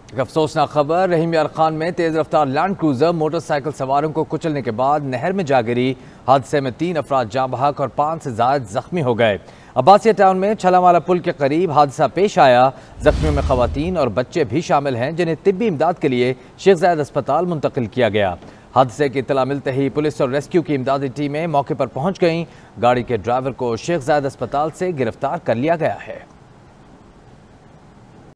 एक अफसोसनाक खबर रहीम यार खान में तेज रफ्तार लैंड क्रूजर मोटरसाइकिल सवारों को कुचलने के बाद नहर में जा गिरी। हादसे में 3 अफराद जाँ बहक और 5 से ज्यादा जख्मी हो गए। अब्बासिया टाउन में छलावाला पुल के करीब हादसा पेश आया। जख्मियों में खवातीन और बच्चे भी शामिल हैं, जिन्हें तिब्बी इमदाद के लिए शेख ज़ायद अस्पताल मुंतकिल किया गया। हादसे की इत्तला मिलते ही पुलिस और रेस्क्यू की इमदादी टीमें मौके पर पहुंच गईं। गाड़ी के ड्राइवर को शेख ज़ायद अस्पताल से गिरफ्तार कर लिया गया है।